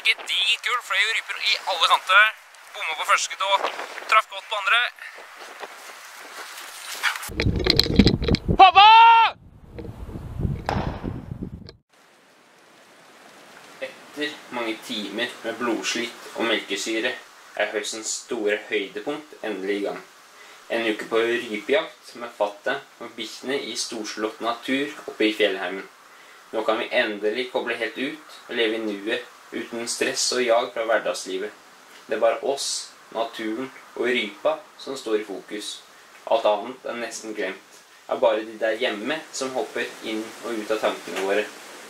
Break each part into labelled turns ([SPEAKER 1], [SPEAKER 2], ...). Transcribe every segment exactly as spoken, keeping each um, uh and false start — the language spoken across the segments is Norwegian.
[SPEAKER 1] gedigent kul, fløy jo ryper i alle kanter. Bomma på første skudd og traff godt på andre. Pappa! Etter mange timer med blodslitt og melkesyre er høstens store høydepunkt endelig i gang. En uke på rypejakt med fattet og bikkjene i storslått natur oppe i fjellheimen. Nå kan vi endelig koble helt ut og leve i nuet uten stress og jag fra hverdagslivet. Det er bare oss, naturen og rypa som står i fokus. Alt annet er nesten glemt. Det er bare de der hjemme som hopper inn og ut av tankene våre.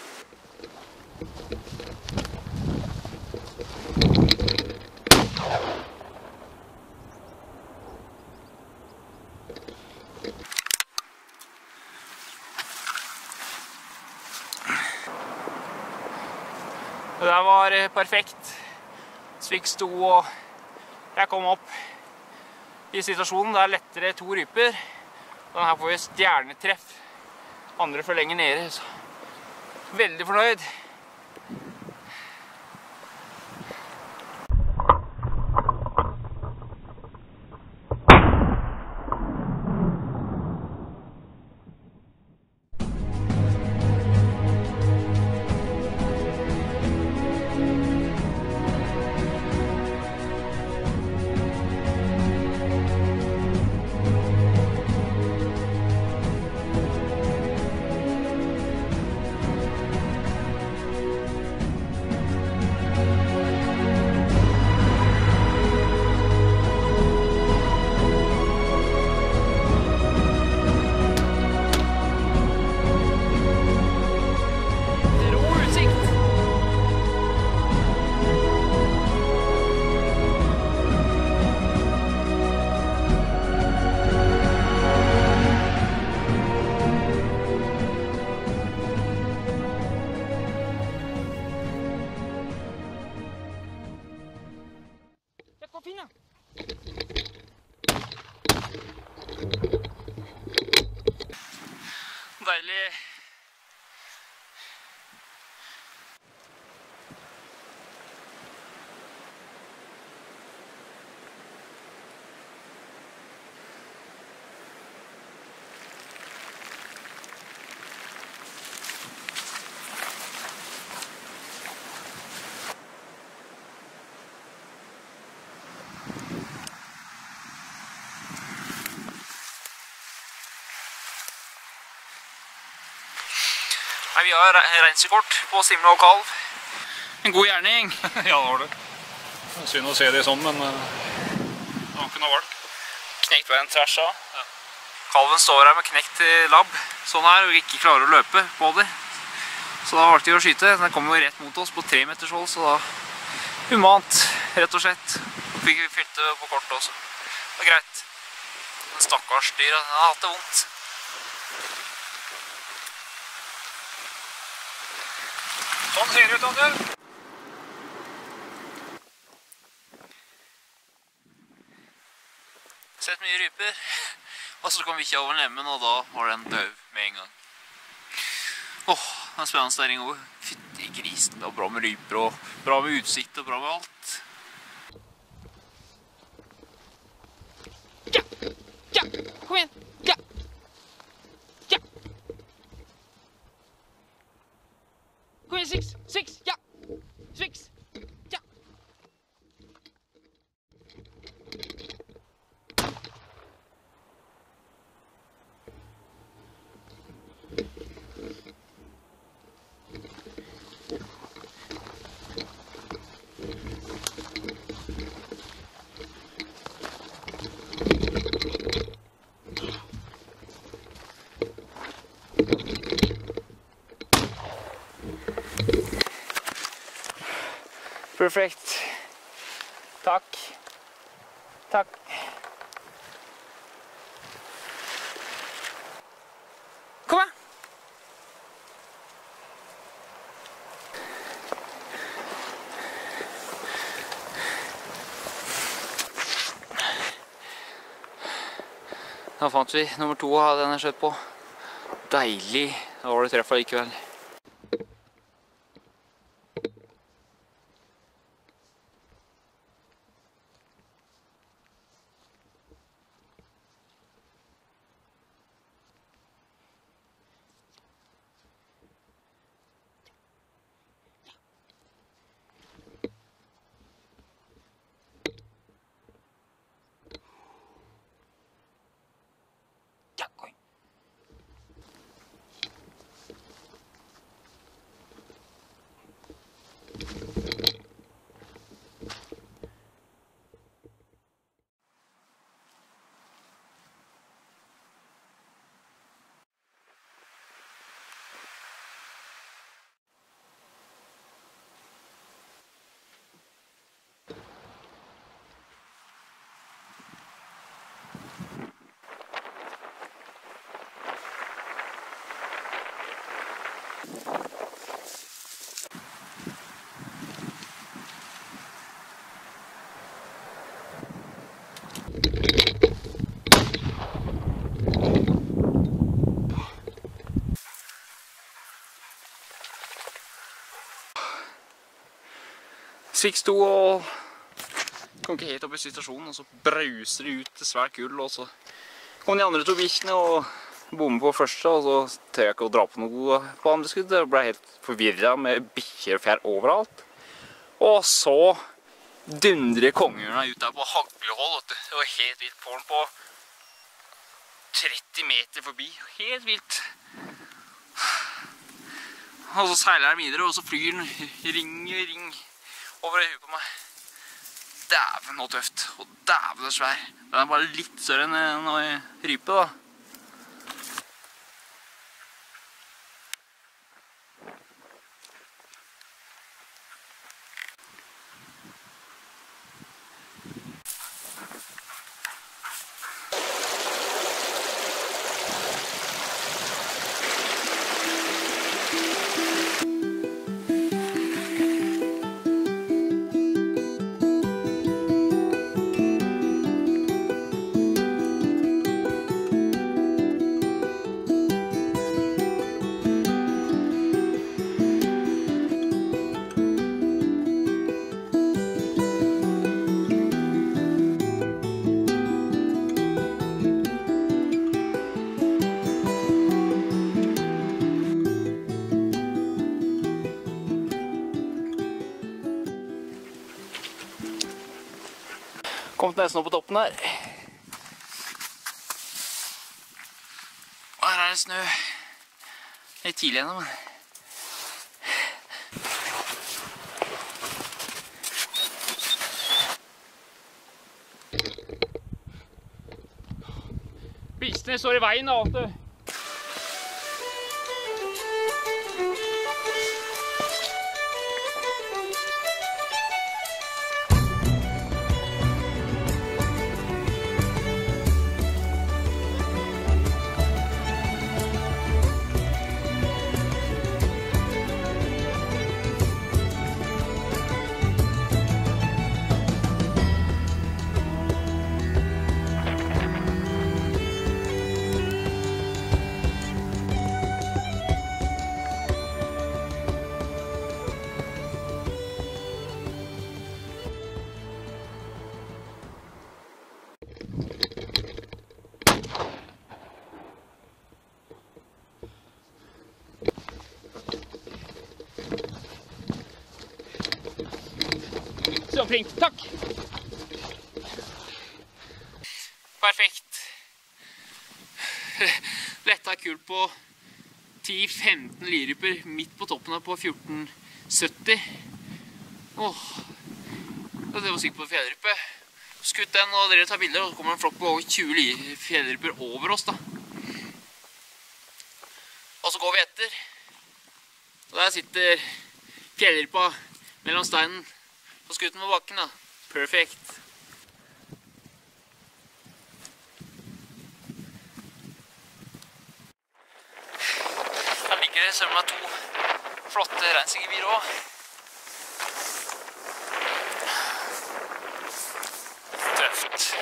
[SPEAKER 1] Det der var perfekt. Svik sto og jeg kom opp i situasjonen. Det er lettere to ryper. Den her får vi stjernetreff. Andre for lenger nede. Så. Veldig fornøyd. Deilig. Nei, vi har reinsdyrkort på Simle og Kalv. En god gjerning.
[SPEAKER 2] Ja, det var det. Det er synd å se det sånn, men uh, det var ikke noe valg.
[SPEAKER 1] Knekt veien tvers av. Ja. Kalven står her med knekt labb, sånn her, og ikke klarer å løpe på det. Så da valgte vi å skyte. Den kom jo rett mot oss på tre meters hold, så da humant, rett og slett. Og fikk vi fylte på kortet også. Det var greit. Den stakkars dyr, den har hatt det vondt.
[SPEAKER 2] Sånn ser det ut, Daniel.
[SPEAKER 1] Sett mye ryper, og så kom vi ikke over lemmen, og da var den død med en gang. Åh, det er spennende stæring over. Fytti grisen, det var bra med ryper, og bra med utsikt, og bra med alt. Ja, ja, kom igjen, ja, ja. Kom igjen, Six, Six, ja, Six, ja. Perfekt. Takk. Takk. Kom her. Da fant vi nummer to av denne skjøtt på. Deilig. Da var det treff likevel.
[SPEAKER 3] Six to og kom ikke helt opp i situasjonen, og så brauser det ut til svært kull, og så kom de andre to bikkjene og bommet på første, og så tør jeg ikke å dra på noe på andre skudd. Jeg ble helt forvirret med bikkjer og fjær overalt. Og så dundrer kongehjørna ut der på haglehold, vet du. Det var helt vilt på den på tretti meter forbi. Helt vilt. Og så seiler den videre, og så flyr den ring i ring over huet på meg. Dæven og tøft, og dæven og svær. Den er bare litt større enn en rype da. Kom nesten opp på toppen her. Og her er det snø. Litt tidlig ennå, men... Bikkjene står i veien da, vet du. Så flink, takk! Perfekt. Letta kull på ti femten liryper midt på toppen her på fjorten sytti. Åh, det var sikkert på fjellrype. Skutt den og dere tar bilder, og så kommer en flokk på over tjue fjellryper over oss da. Og så går vi etter. Og der sitter fjellrypa mellom steinen og skutten på bakken da. Perfekt. Her ligger det sammen med to flotte reinsigerbier også. Tøft.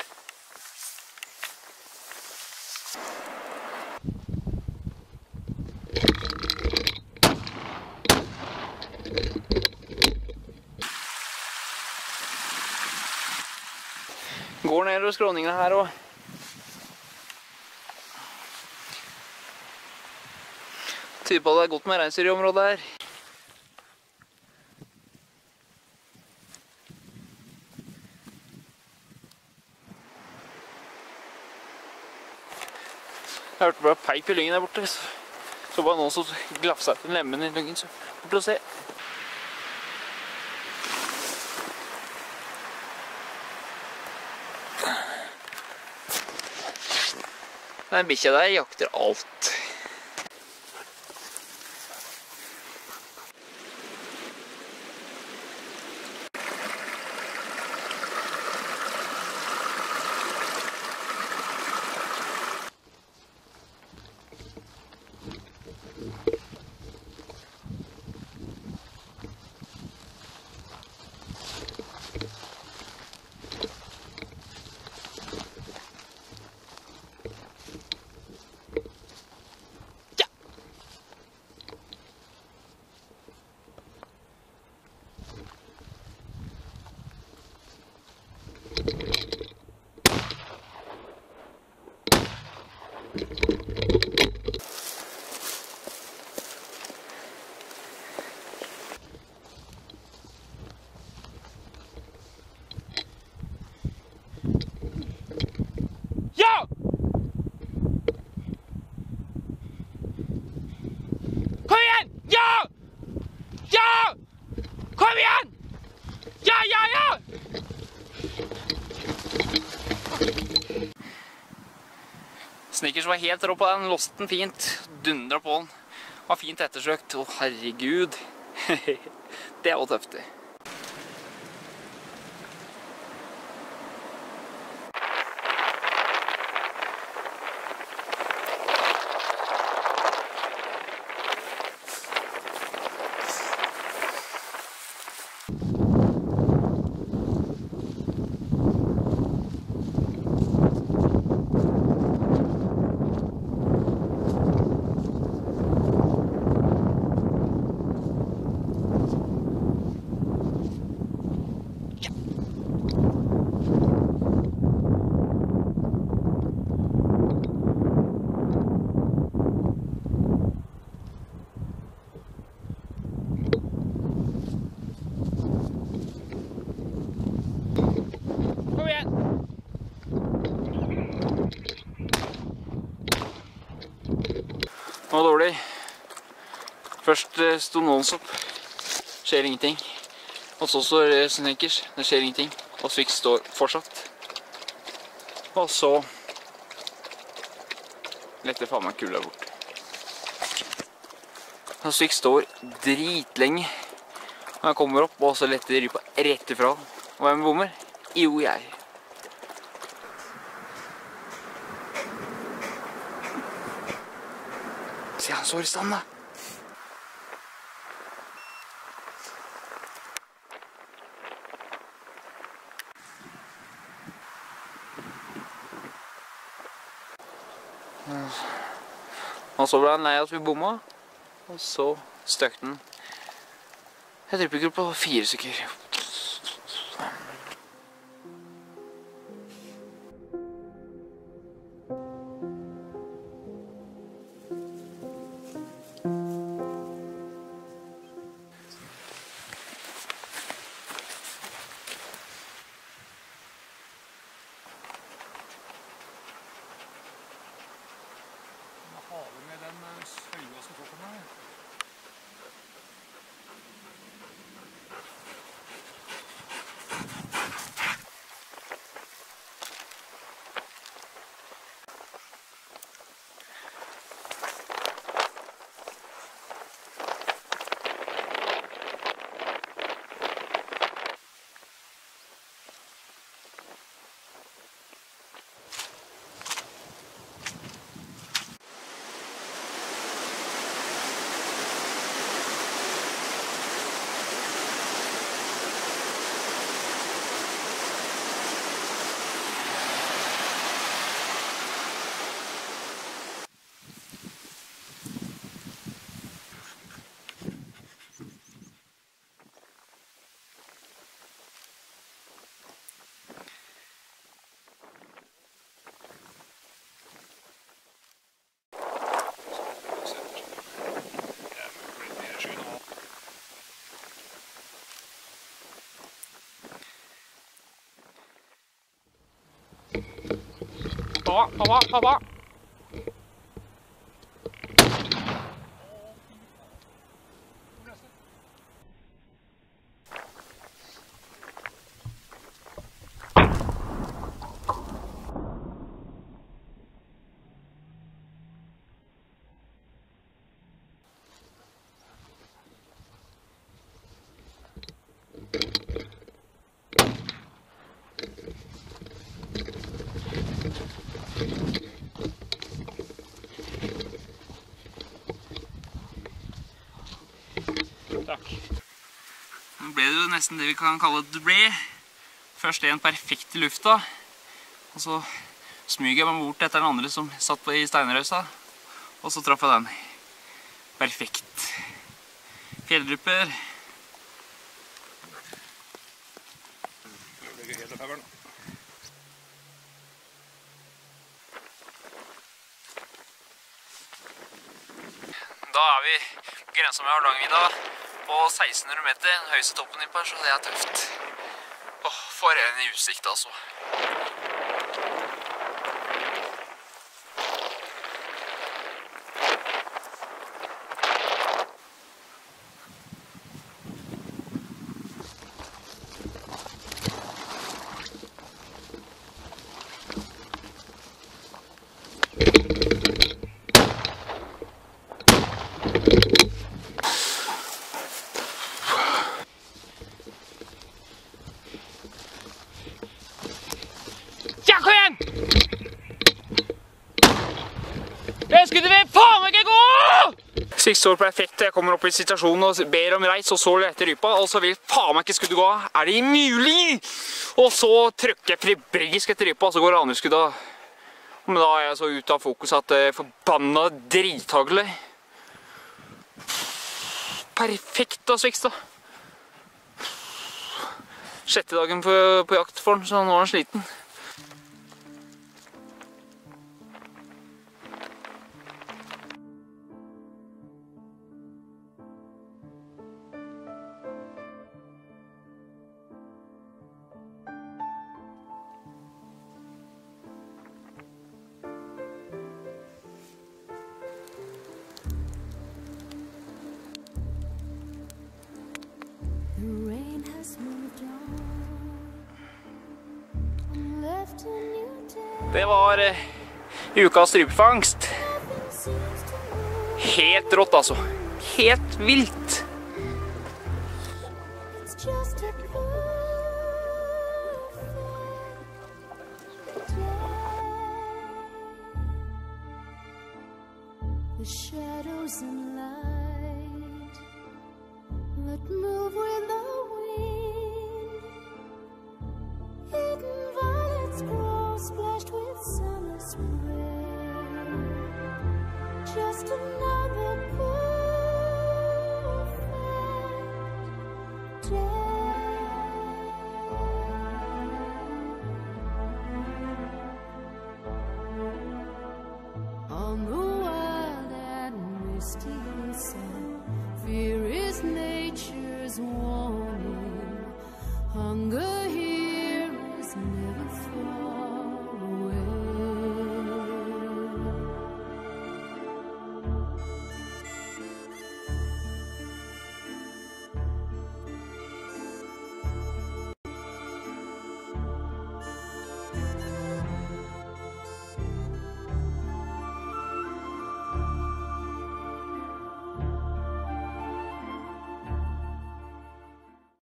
[SPEAKER 3] Går nedover skråningene her og tyder på at det er godt med reinsdyr i området her. Jeg hørte bare peip i lyngen der borte, så, så bare noen som glafsa etter lemmen i lyngen, så bort å se. Den bikkja der jakter alt. Snickers var helt rå på den, låste den fint, dundra på den. Var fint ettersøkt. Å, herregud. Det var tøft. Det var dårlig. Først sto Nonstop. Skjer ingenting. Og så står Snickers. Det skjer ingenting. Og Swix står fortsatt. Og så letter faen meg kula bort. Og Swix står dritlenge. Og jeg kommer opp, og så letter rypa rett ifra. Og hvem bommer? Jo, jeg. Se, han står i stand, da. Og så ble han lei at vi bomma, og så støkte den. Jeg tripper ikke på fire stykker.
[SPEAKER 2] Med den høye som tok på meg. Pappa, pappa, pappa! Takk. Nå ble det jo nesten det vi kan kalle et doublé. Først en perfekt i lufta, og så smyger jeg meg bort etter den andre som satt på i steinrøysa, og så traff jeg den. Perfekt. Fjelldrypper. Det blir helt av feveren. Da er vi på grensa med Hardangervidda på seksten hundre meter, den høyeste toppen innpå her, så det er tøft. Åh, for en utsikt altså.
[SPEAKER 4] You
[SPEAKER 2] skuddet vil faen meg ikke gå!
[SPEAKER 3] Siste år perfekt. Jeg kommer opp i situasjonen og ber om reis, og så leter rypa, og så vil faen meg ikke skuddet gå. Er det mulig? Og så trykker jeg fribrigisk etter rypa, og så går det andre skuddet. Men da er jeg så ute av fokus at det forbanna drithagler. Perfekt av Sviks da. Sjette dagen på, på jakt for den, så nå er han sliten. Det var uh, ukas rypefangst. Helt rått altså. Helt vilt.
[SPEAKER 4] The shadows and light that move with the wind. Hidden violets grow, splashed with summer spray. Just another perfect day. On the wild and misty hillside, fear is nature's warning. Hunger here is never far.